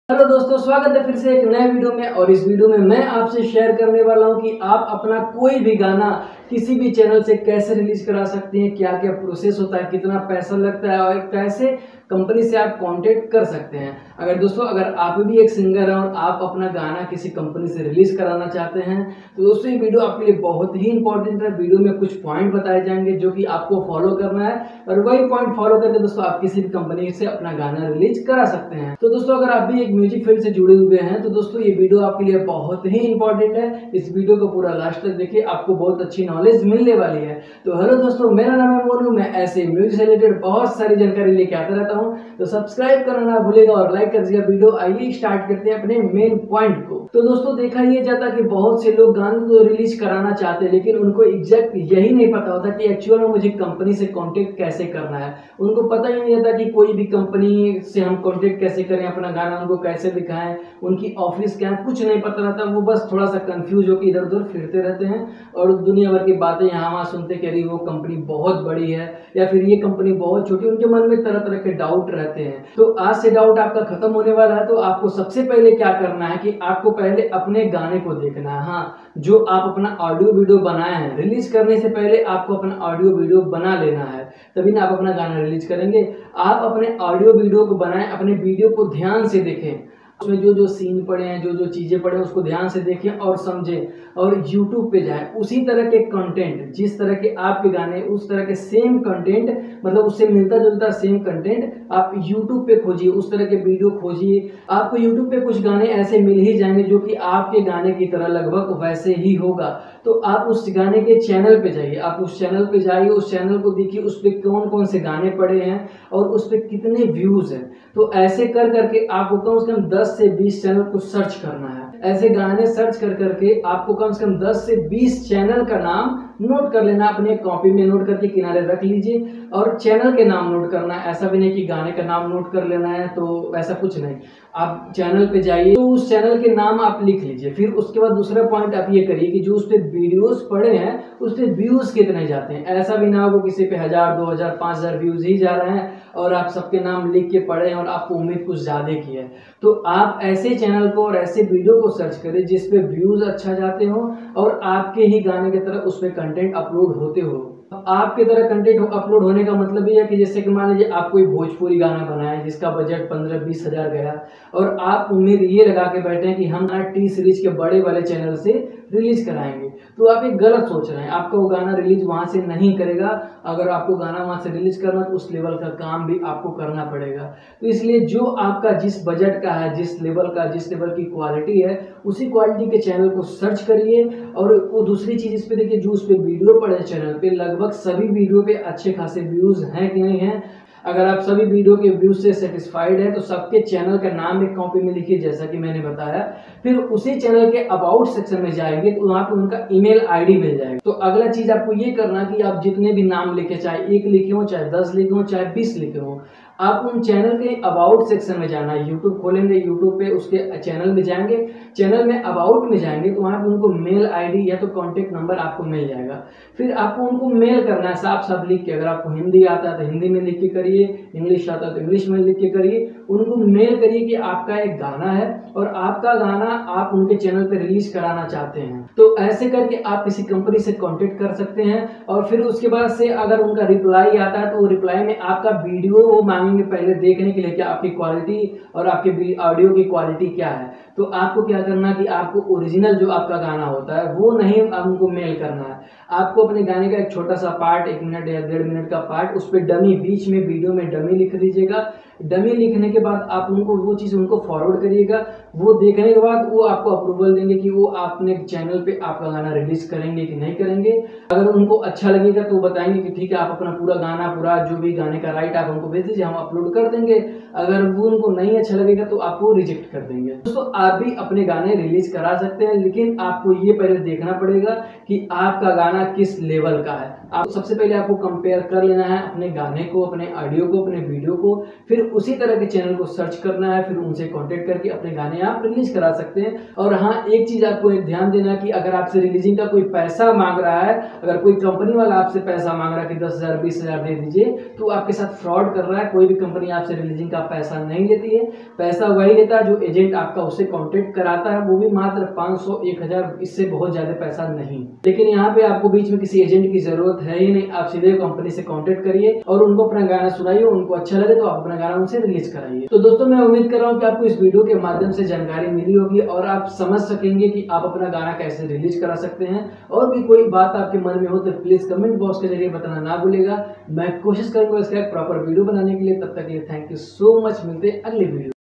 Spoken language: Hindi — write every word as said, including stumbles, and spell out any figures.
हेलो दोस्तों, स्वागत है फिर से एक नए वीडियो में। और इस वीडियो में मैं आपसे शेयर करने वाला हूं कि आप अपना कोई भी गाना किसी भी चैनल से कैसे रिलीज करा सकते हैं, क्या क्या प्रोसेस होता है, कितना पैसा लगता है और कैसे कंपनी से आप कांटेक्ट कर सकते हैं। अगर दोस्तों अगर आप भी एक सिंगर हैं और आप अपना गाना किसी कंपनी से रिलीज कराना चाहते हैं तो दोस्तों ये वीडियो आपके लिए बहुत ही इंपॉर्टेंट है। वीडियो में कुछ पॉइंट बताए जाएंगे जो कि आपको फॉलो करना है और वही पॉइंट फॉलो करके दोस्तों आप किसी भी कंपनी से अपना गाना रिलीज करा सकते हैं। तो दोस्तों अगर आप भी एक म्यूजिक फील्ड से जुड़े हुए हैं तो दोस्तों ये वीडियो आपके लिए बहुत ही इंपॉर्टेंट है। इस वीडियो को पूरा लास्ट तक देखिए, आपको बहुत अच्छी नॉलेज मिलने वाली है। तो हेलो दोस्तों, मेरा नाम है मोनू। मैं ऐसे म्यूजिक से रिलेटेड बहुत सारी जानकारी लेके आता रहता हूँ, तो सब्सक्राइब करना ना भूलेगा और लाइक कर दीजिएगा वीडियो। आइए स्टार्ट करते हैं अपने मेन पॉइंट को। तो दोस्तों देखा ये जाता कि बहुत से लोग गाने को रिलीज कराना चाहते हैं लेकिन उनको एग्जैक्ट यही नहीं पता होता कि एक्चुअल में मुझे कंपनी से कांटेक्ट कैसे करना है। उनको पता ही नहीं रहता कि कोई भी कंपनी से हम कांटेक्ट कैसे करें, अपना गाना उनको कैसे दिखाएं, उनकी ऑफिस क्या है, कुछ नहीं पता रहता। वो बस थोड़ा सा कंफ्यूज होकर इधर उधर फिरते रहते हैं और दुनिया भर की बातें यहाँ वहाँ सुनते कि अरे वो कंपनी बहुत बड़ी है या फिर ये कंपनी बहुत छोटी। उनके मन में तरह तरह के डाउट रहते हैं। तो आज से डाउट आपका खत्म होने वाला है। तो आपको सबसे पहले क्या करना है कि आपको पहले अपने गाने को देखना है। हाँ, जो आप अपना ऑडियो वीडियो बनाए हैं, रिलीज करने से पहले आपको अपना ऑडियो वीडियो बना लेना है, तभी ना आप अपना गाना रिलीज करेंगे। आप अपने ऑडियो वीडियो को बनाएं, अपने वीडियो को ध्यान से देखें, उसमें जो जो सीन पड़े हैं, जो जो चीजें पड़े हैं उसको ध्यान से देखें और समझें और यूट्यूब पे जाएं। उसी तरह के कंटेंट, जिस तरह के आपके गाने उस तरह के सेम कंटेंट, मतलब उससे मिलता जुलता सेम कंटेंट आप यूट्यूब पे खोजिए, उस तरह के वीडियो खोजिए। आपको यूट्यूब पे कुछ गाने ऐसे मिल ही जाएंगे जो कि आपके गाने की तरह लगभग वैसे ही होगा। तो आप उस गाने के चैनल पे जाइए, आप उस चैनल पे जाइए, उस चैनल को देखिए उस पर कौन कौन से गाने पड़े हैं और उस पर कितने व्यूज हैं। तो ऐसे कर करके आपको कम से कम दस से बीस चैनल को सर्च करना है। ऐसे गाने सर्च कर करके आपको कम से कम दस से बीस चैनल का नाम नोट कर लेना, अपने कॉपी में नोट करके किनारे रख लीजिए। और चैनल के नाम नोट करना है, ऐसा भी नहीं कि गाने का नाम नोट कर लेना है, तो ऐसा कुछ नहीं। आप चैनल पे जाइए तो उस चैनल के नाम आप लिख लीजिए। फिर उसके बाद दूसरा पॉइंट आप ये करिए कि जो उस पर वीडियोस पड़े हैं उस पर व्यूज कितने जाते हैं। ऐसा भी ना हो किसी पे हजार दो हजार पांच हजार व्यूज ही जा रहे हैं और आप सबके नाम लिख के पढ़े हैं और आपको उम्मीद कुछ ज्यादा की है। तो आप ऐसे चैनल को और ऐसे वीडियो को सर्च करें जिसपे व्यूज अच्छा जाते हो और आपके ही गाने की तरह उस पर कंटेंट अपलोड होते हो। आपके तरह कंटेंट अपलोड होने का मतलब ये है कि जैसे कि मान लीजिए आप कोई भोजपुरी गाना बनाए जिसका बजट पंद्रह बीस हजार गया और आप उम्मीद ये लगा के बैठे हैं कि हम टी सीरीज के बड़े वाले चैनल से रिलीज कराएंगे, तो आप एक गलत सोच रहे हैं। आपका वो गाना रिलीज वहां से नहीं करेगा। अगर आपको गाना वहां से रिलीज करना तो उस लेवल का काम भी आपको करना पड़ेगा। तो इसलिए जो आपका जिस बजट का है, जिस लेवल का, जिस लेवल की क्वालिटी है, उसी क्वालिटी के चैनल को सर्च करिए। और वो दूसरी चीज इस पे देखिए, जो उस पे वीडियो पड़े चैनल पे, लगभग सभी वीडियो पे अच्छे खासे व्यूज हैं कि नहीं है। अगर आप सभी वीडियो के व्यूज से सेटिस्फाइड है तो सबके चैनल का नाम एक कॉपी में लिखिए जैसा कि मैंने बताया। फिर उसी चैनल के अबाउट सेक्शन में जाएंगे तो वहां पर उनका ईमेल आईडी मिल जाएगा। तो अगला चीज आपको ये करना कि आप जितने भी नाम लिखे, चाहे एक लिखे हो, चाहे दस लिखे हो, चाहे बीस लिखे हो, आप उन चैनल के अबाउट सेक्शन में जाना है। यूट्यूब खोलेंगे, यूट्यूब पे उसके चैनल में जाएंगे, चैनल में अबाउट में जाएंगे तो वहां पे उनको मेल आईडी या तो कांटेक्ट नंबर आपको मिल जाएगा। फिर आपको उनको मेल करना है साफ साफ लिख के। अगर आपको हिंदी आता है तो हिंदी में लिख के करिए, इंग्लिश आता है तो इंग्लिश में लिख के करिए। उनको मेल करिए कि आपका एक गाना है और आपका गाना आप उनके चैनल पे रिलीज कराना चाहते हैं। तो ऐसे करके आप किसी कंपनी से कांटेक्ट कर सकते हैं। और फिर उसके बाद से अगर उनका रिप्लाई आता है तो वो रिप्लाई में आपका वीडियो वो मांगेंगे पहले देखने के लिए कि आपकी क्वालिटी और आपके ऑडियो की क्वालिटी क्या है। तो आपको क्या करना कि आपको ओरिजिनल जो आपका गाना होता है वो नहीं उनको मेल करना है। आपको अपने गाने का एक छोटा सा पार्ट, एक मिनट या डेढ़ मिनट का पार्ट, उस पर डमी, बीच में वीडियो में डमी लिख लीजिएगा। डमी लिखने के बाद आप उनको वो चीज़ उनको फॉरवर्ड करिएगा। वो देखने के बाद वो आपको अप्रूवल देंगे कि वो आपने चैनल पे आपका गाना रिलीज करेंगे कि नहीं करेंगे। अगर उनको अच्छा लगेगा तो वो बताएंगे कि ठीक है, आप अपना पूरा गाना, पूरा जो भी गाने का राइट आप हमको भेज दीजिए, हम अपलोड कर देंगे। अगर वो उनको नहीं अच्छा लगेगा तो आपको रिजेक्ट कर देंगे। दोस्तों आप भी अपने गाने रिलीज करा सकते हैं, लेकिन आपको ये पहले देखना पड़ेगा कि आपका गाना किस लेवल का है। आप सबसे पहले आपको कंपेयर कर लेना है अपने गाने को, अपने ऑडियो को, अपने वीडियो को, फिर उसी तरह के चैनल को सर्च करना है, फिर उनसे कांटेक्ट करके अपने गाने आप रिलीज करा सकते हैं। और हाँ, एक चीज आपको एक ध्यान देना कि अगर आपसे रिलीजिंग का कोई पैसा मांग रहा है, अगर कोई कंपनी वाला आपसे पैसा मांग रहा है कि दस हजार बीस हजार दे दीजिए, तो आपके साथ फ्रॉड कर रहा है। कोई भी कंपनी आपसे रिलीजिंग का पैसा नहीं लेती है, पैसा वही लेता है जो एजेंट आपका उससे कांटेक्ट कराता है, वो भी मात्र पाँच सौ एक हजार, इससे बहुत ज्यादा पैसा नहीं। लेकिन यहाँ पे आपको बीच में किसी एजेंट की जरूरत है ही नहीं, आप सीधे कंपनी से कांटेक्ट करिए और उनको अपना गाना सुनाइए, उनको अच्छा लगे तो आप अपना गाना उनसे रिलीज कराइए। तो दोस्तों, मैं उम्मीद कर रहा हूँ कि आपको इस वीडियो के माध्यम से जानकारी मिली होगी और आप समझ सकेंगे कि आप अपना गाना कैसे रिलीज करा सकते हैं। और भी कोई बात आपके मन में हो तो प्लीज कमेंट बॉक्स के जरिए बताना ना भूलेगा। मैं कोशिश करूंगा इसका एक प्रॉपर वीडियो बनाने के लिए। तब तक के लिए थैंक यू सो मच, मिलते हैं अगली वीडियो।